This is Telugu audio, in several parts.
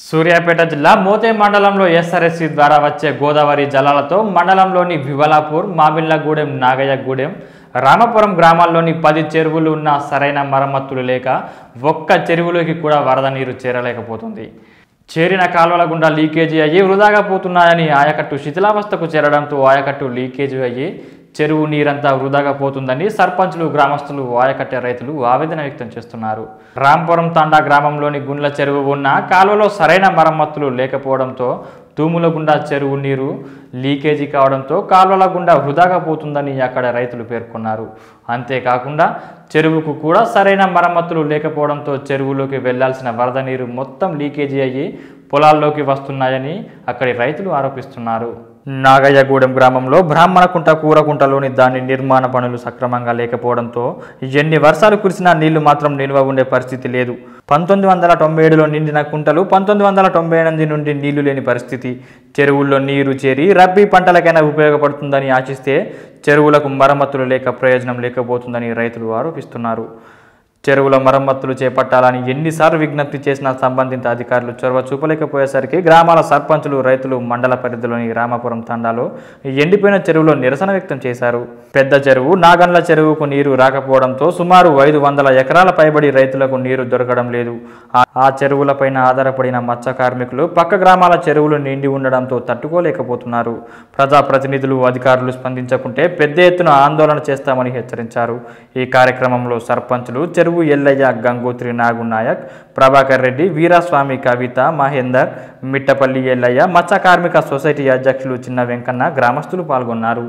సూర్యాపేట జిల్లా మోతే మండలంలో ఎస్ఆర్ఎస్సి ద్వారా వచ్చే గోదావరి జలాలతో మండలంలోని వివలాపూర్, మామిళ్ళగూడెం, నాగయ్యగూడెం, రామపురం గ్రామాల్లోని 10 చెరువులు ఉన్న సరైన మరమ్మతులు లేక ఒక్క చెరువులోకి కూడా వరద నీరు చేరలేకపోతుంది. చేరిన కాలువల గుండా లీకేజీ అయ్యి వృధాగా పోతున్నాయని ఆయకట్టు శిథిలావస్థకు చేరడంతో ఆయకట్టు లీకేజీ అయ్యి చెరువు నీరంతా వృధాగా పోతుందని సర్పంచులు, గ్రామస్తులు, ఆయకట్టే రైతులు ఆవేదన వ్యక్తం చేస్తున్నారు. రాంపురం తాండా గ్రామంలోని గుండ్ల చెరువు ఉన్న కాలువలో సరైన మరమ్మతులు లేకపోవడంతో తూముల గుండా చెరువు నీరు లీకేజీ కావడంతో కాలువల గుండా వృధాగా పోతుందని అక్కడ రైతులు పేర్కొన్నారు. అంతేకాకుండా చెరువుకు కూడా సరైన మరమ్మతులు లేకపోవడంతో చెరువులోకి వెళ్లాల్సిన వరద నీరు మొత్తం లీకేజీ అయ్యి పొలాల్లోకి వస్తున్నాయని అక్కడి రైతులు ఆరోపిస్తున్నారు. నాగయ్యగూడెం గ్రామంలో బ్రాహ్మణకుంట, కూరకుంటలోని దాని నిర్మాణ పనులు సక్రమంగా లేకపోవడంతో ఎన్ని వర్షాలు కురిసినా నీళ్లు మాత్రం నిల్వ ఉండే పరిస్థితి లేదు. 1997లో నిండిన కుంటలు 1998 నుండి నీళ్లు లేని పరిస్థితి. చెరువుల్లో నీరు చేరి రబ్బీ పంటలకైనా ఉపయోగపడుతుందని ఆశిస్తే చెరువులకు మరమ్మతులు లేక ప్రయోజనం లేకపోతుందని రైతులు ఆరోపిస్తున్నారు. చెరువుల మరమ్మతులు చేపట్టాలని ఎన్నిసార్లు విజ్ఞప్తి చేసినా సంబంధిత అధికారులు చొరవ చూపలేకపోయేసరికి గ్రామాల సర్పంచులు, రైతులు మండల పరిధిలోని రామపురం తండాలో ఎండిపోయిన చెరువులో నిరసన వ్యక్తం చేశారు. పెద్ద చెరువు, నాగన్ల చెరువుకు నీరు రాకపోవడంతో సుమారు 500 ఎకరాల పైబడి రైతులకు నీరు దొరకడం లేదు. ఆ చెరువులపైన ఆధారపడిన మత్స్య కార్మికులు పక్క గ్రామాల చెరువులు నిండి ఉండడంతో తట్టుకోలేకపోతున్నారు. ప్రజాప్రతినిధులు, అధికారులు స్పందించకుంటే పెద్ద ఎత్తున ఆందోళన చేస్తామని హెచ్చరించారు. ఈ కార్యక్రమంలో సర్పంచులు చెరువు ఎల్లయ్య, గంగోత్రి, నాగునాయక్, ప్రభాకర్ రెడ్డి, వీరాస్వామి, కవిత, మహేందర్, మిట్టపల్లి ఎల్లయ్య, మత్స్య కార్మిక సొసైటీ అధ్యక్షులు చిన్న వెంకన్న, గ్రామస్తులు పాల్గొన్నారు.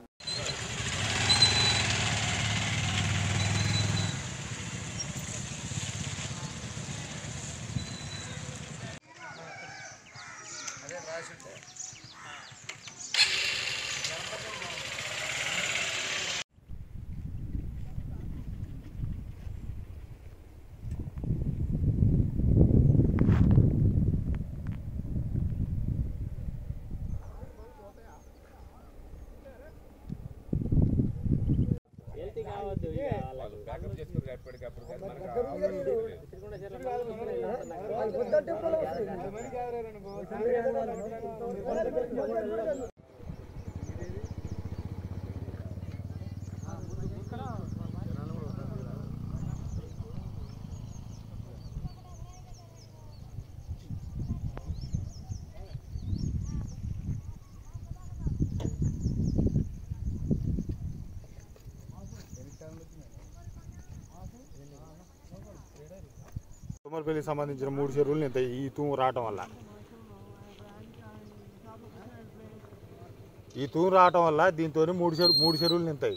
తోమలపల్లికి సంబంధించిన 3 చెరువులు నింతాయి ఈ తూము రావటం వల్ల. ఈ తూము రావటం వల్ల దీంతో 3 చెరువులు నింతాయి.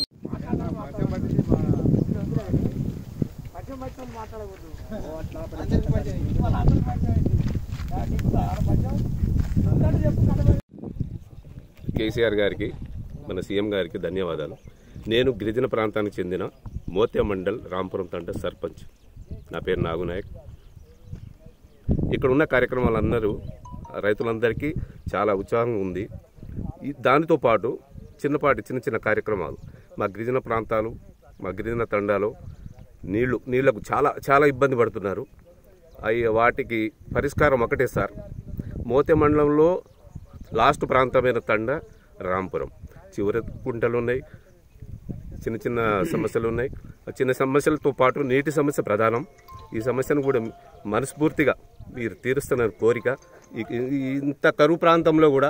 కేసీఆర్ గారికి, మన సీఎం గారికి ధన్యవాదాలు. నేను గిరిజన ప్రాంతానికి చెందిన మోతే మండల్ రాంపురం తండ సర్పంచ్. నా పేరు నాగునాయక్. ఇక్కడ ఉన్న కార్యక్రమాలందరూ రైతులందరికీ చాలా ఉత్సాహంగా ఉంది. దానితో పాటు చిన్న చిన్న కార్యక్రమాలు మా గిరిజన ప్రాంతాలు, మా గిరిజన తండాలో నీళ్లకు చాలా ఇబ్బంది పడుతున్నారు. వాటికి పరిష్కారం ఒకటే సార్. మోతే మండలంలో లాస్ట్ ప్రాంతమైన తండ రాంపురం. చివరి కుంటలు ఉన్నాయి, చిన్న సమస్యలు ఉన్నాయి. చిన్న సమస్యలతో పాటు నీటి సమస్య ప్రధానం. ఈ సమస్యను కూడా మనస్ఫూర్తిగా మీరు తీరుస్తున్న కోరిక. ఇంత కరువు ప్రాంతంలో కూడా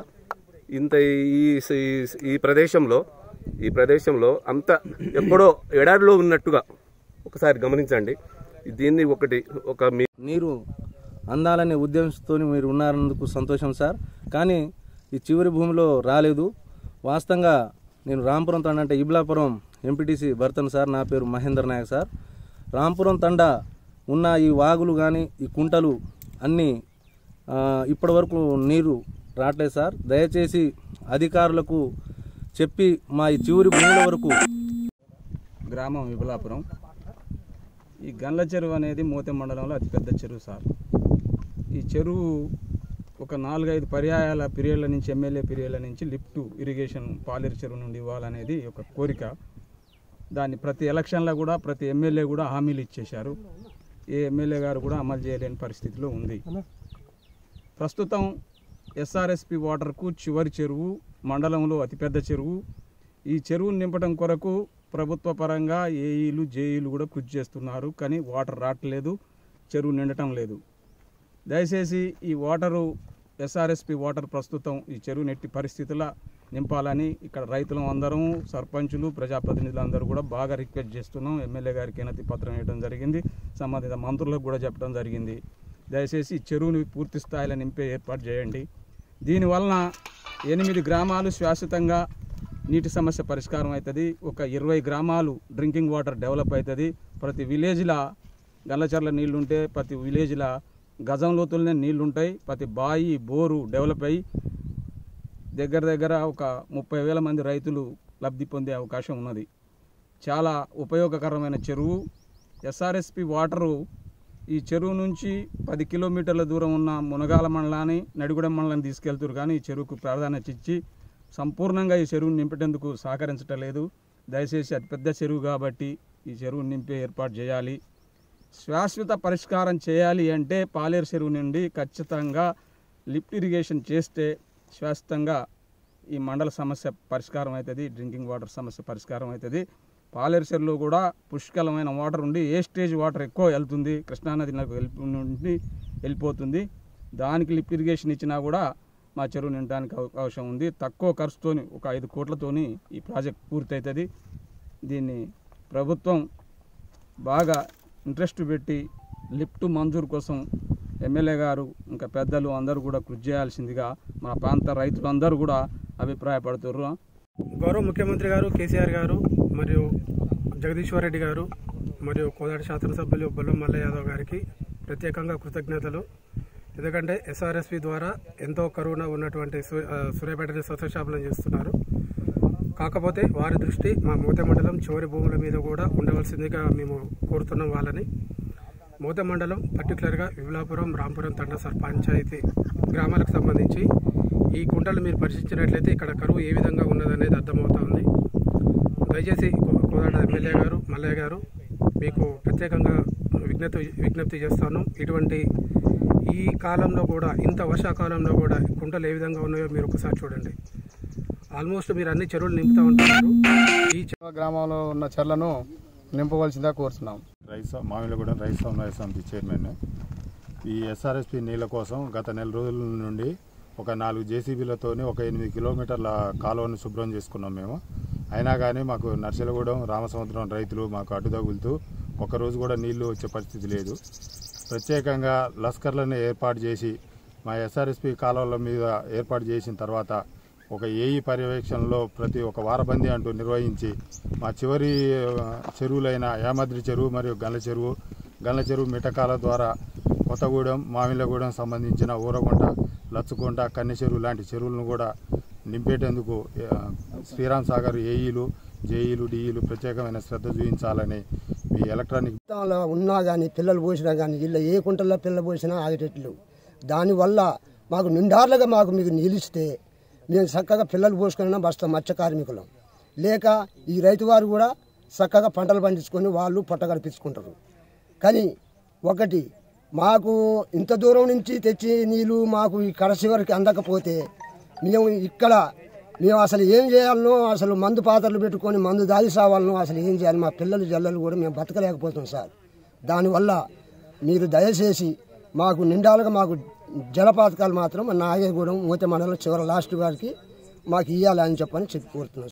ఈ ప్రదేశంలో అంత ఎక్కడో ఎడారిలో ఉన్నట్టుగా ఒకసారి గమనించండి. దీన్ని ఒక నీరు అందాలనే ఉద్దేశంతో మీరు ఉన్నారన్నందుకు సంతోషం సార్. కానీ ఈ చివరి భూమిలో రాలేదు. వాస్తవంగా నేను రాంపురం తండ అంటే ఇబ్లాపురం ఎంపీటీసీ భర్తను సార్. నా పేరు మహేందర్ నాయక్ సార్. రాంపురం తండ ఉన్న ఈ వాగులు కానీ ఈ కుంటలు అన్నీ ఇప్పటి వరకు నీరు రావట్లేదు సార్. దయచేసి అధికారులకు చెప్పి మా ఈ చివరి భూముల వరకు. గ్రామం విబలాపురం. ఈ గండ్ల చెరువు అనేది మోతే మండలంలో అతిపెద్ద చెరువు సార్. ఈ చెరువు ఒక 4-5 పీరియడ్ల నుంచి, ఎమ్మెల్యే పీరియడ్ల నుంచి లిఫ్ట్ ఇరిగేషన్ పాలేరు చెరువు నుండి ఇవ్వాలనేది ఒక కోరిక. దాన్ని ప్రతి ఎలక్షన్లో కూడా ప్రతి ఎమ్మెల్యే కూడా హామీలు ఇచ్చేశారు. ఏ ఎమ్మెల్యే గారు కూడా అమలు చేయలేని పరిస్థితిలో ఉంది. ప్రస్తుతం ఎస్ఆర్ఎస్పి వాటర్కు చివరి చెరువు, మండలంలో అతిపెద్ద చెరువు. ఈ చెరువును నింపడం కొరకు ప్రభుత్వ పరంగా ఏఈలు జేఈలు కూడా కృషి చేస్తున్నారు, కానీ వాటర్ రావట్లేదు, చెరువు నిండటం లేదు. దయచేసి ఈ వాటరు ఎస్ఆర్ఎస్పి వాటర్ ప్రస్తుతం ఈ చెరువు నెట్టి పరిస్థితుల నింపాలని ఇక్కడ రైతులు అందరం, సర్పంచులు, ప్రజాప్రతినిధులు అందరూ కూడా బాగా రిక్వెస్ట్ చేస్తున్నాం. ఎమ్మెల్యే గారికి వినతి పత్రం ఇవ్వడం జరిగింది, సంబంధిత మంత్రులకు కూడా చెప్పడం జరిగింది. దయచేసి ఈ చెరువుని పూర్తి స్థాయిలో నింపే ఏర్పాటు చేయండి. దీనివలన 8 గ్రామాలు శాశ్వతంగా నీటి సమస్య పరిష్కారం అవుతుంది. ఒక 20 గ్రామాలు డ్రింకింగ్ వాటర్ డెవలప్ అవుతుంది. ప్రతి విలేజ్లో గల్లచర్ల నీళ్లుంటే ప్రతి విలేజ్లో గజం లోతులనే నీళ్లుంటాయి. ప్రతి బాయి, బోరు డెవలప్ అయ్యి దగ్గర ఒక 30,000 మంది రైతులు లబ్ధి పొందే అవకాశం ఉన్నది. చాలా ఉపయోగకరమైన చెరువు. ఎస్ఆర్ఎస్పి వాటరు ఈ చెరువు నుంచి 10 కిలోమీటర్ల దూరం ఉన్న మునగాల మండలాన్ని, నడిగూడెం మండలాన్ని తీసుకెళ్తారు, కానీ ఈ చెరువుకు ప్రాధాన్యత ఇచ్చి సంపూర్ణంగా ఈ చెరువును నింపేందుకు సహకరించటం లేదు. దయచేసి అతిపెద్ద చెరువు కాబట్టి ఈ చెరువును నింపే ఏర్పాటు చేయాలి. శాశ్వత పరిష్కారం చేయాలి అంటే పాలేరు చెరువు నుండి ఖచ్చితంగా లిఫ్ట్ ఇరిగేషన్ చేస్తే శాశ్వతంగా ఈ మండల సమస్య పరిష్కారం అవుతుంది, డ్రింకింగ్ వాటర్ సమస్య పరిష్కారం అవుతుంది. పాలేరు చెరువులో కూడా పుష్కలమైన వాటర్ ఉండి వేస్టేజ్ వాటర్ ఎక్కువ వెళ్తుంది, కృష్ణానది నుండి వెళ్ళిపోతుంది. దానికి లిఫ్ట్ ఇరిగేషన్ ఇచ్చినా కూడా మా చెరువు నిండడానికి అవకాశం ఉంది. తక్కువ ఖర్చుతోని ఒక 5 కోట్లతోని ఈ ప్రాజెక్ట్ పూర్తవుతుంది. దీన్ని ప్రభుత్వం బాగా ఇంట్రెస్ట్ పెట్టి లిఫ్ట్ మంజూరు కోసం ఎమ్మెల్యే గారు ఇంకా పెద్దలు అందరూ కూడా కృషి చేయాల్సిందిగా మా ప్రాంత రైతులందరూ కూడా అభిప్రాయపడుతున్నారు. గౌరవ ముఖ్యమంత్రి గారు కేసీఆర్ గారు మరియు జగదీశ్వర్ రెడ్డి గారు మరియు కోదాడ శాసనసభ్యులు బొల్లం మల్లయ్య యాదవ్ గారికి ప్రత్యేకంగా కృతజ్ఞతలు. ఎందుకంటే ఎస్ఆర్ఎస్పి ద్వారా ఎంతో కరువున ఉన్నటువంటి సూర్యాపేట స్వచ్ఛశాపలను చేస్తున్నారు. కాకపోతే వారి దృష్టి మా మోతే మండలం చివరి భూముల మీద కూడా ఉండవలసిందిగా మేము కోరుతున్నాం వాళ్ళని. మోతే మండలం పర్టికులర్గా విమలాపురం, రాంపురం తండ పంచాయతీ గ్రామాలకు సంబంధించి ఈ కుంటలు మీరు పరిశీలించినట్లయితే ఇక్కడ కరువు ఏ విధంగా ఉన్నదనేది అర్థమవుతుంది. దయచేసి కోదాడ ఎమ్మెల్యే గారు, మల్లయ్య గారు మీకు ప్రత్యేకంగా విజ్ఞప్తి చేస్తాను. ఇటువంటి ఈ కాలంలో కూడా, ఇంత వర్షాకాలంలో కూడా కుంటలు ఏ విధంగా ఉన్నాయో మీరు ఒకసారి చూడండి. ఆల్మోస్ట్ మీరు అన్ని చెరువులు నింపుతూ ఉంటున్నారు. ఈ గ్రామంలో ఉన్న చెర్లను నింపవలసిందిగా కోరుతున్నాం. మామిళ్ళగూడెం రైతు సమన్వయ సమితి చైర్మన్. ఈ ఎస్ఆర్ఎస్పి నీళ్ళ కోసం గత 4 రోజుల నుండి ఒక 4 జేసీబీలతోని ఒక 8 కిలోమీటర్ల కాలువను శుభ్రం చేసుకున్నాం మేము. అయినా కానీ మాకు నర్సలగూడెం, రామసముద్రం రైతులు మాకు అడ్డు తగులుతూ ఒక్కరోజు కూడా నీళ్లు వచ్చే పరిస్థితి లేదు. ప్రత్యేకంగా లస్కర్లను ఏర్పాటు చేసి మా ఎస్ఆర్ఎస్పి కాలువల మీద ఏర్పాటు చేసిన తర్వాత ఒక ఏఈ పర్యవేక్షణలో ప్రతి ఒక వారబందీ అంటూ నిర్వహించి మా చివరి చెరువులైన యామద్రి చెరువు మరియు గండ్ల చెరువు మిటకాల ద్వారా కొత్తగూడెం, మామిళ్ళగూడెం సంబంధించిన ఊరగుంట, లచ్చుకుంట, కన్నె చెరువు లాంటి చెరువులను కూడా నింపేటందుకు శ్రీరామ్ సాగర్ ఏఈలు, జేఈలు, డిఈలు ప్రత్యేకమైన శ్రద్ధ చూపించాలని మీ ఎలక్ట్రానిక్ ఉన్నా కానీ పిల్లలు పోసినా కానీ ఇలా ఏ కుంటల్లో పిల్లలు పోసినా ఆగేటట్లు. దానివల్ల మాకు నిండార్లుగా మీకు నిలిస్తే మేము చక్కగా పిల్లలు పోసుకున్నా బస్తా మత్స్య కార్మికులం. లేక ఈ రైతు వారు కూడా చక్కగా పంటలు పండించుకొని వాళ్ళు పొట్ట గడిపించుకుంటారు. కానీ ఒకటి మాకు ఇంత దూరం నుంచి తెచ్చి నీళ్ళు మాకు ఈ కడసి వరకు అందకపోతే మేము అసలు ఏం చేయాలనో, అసలు మందు పాత్రలు పెట్టుకొని మందు దాగి సావాలనో అసలు ఏం చేయాలి, మా పిల్లలు జల్లలు కూడా మేము బతకలేకపోతాం సార్. దానివల్ల మీరు దయచేసి మాకు నిండాలుగా మాకు జలపాతకాలు మాత్రం నాగేగూడెం, మోతే మండలం చివరి లాస్ట్ వారికి మాకు ఇవ్వాలని చెప్పి కోరుతున్నాం.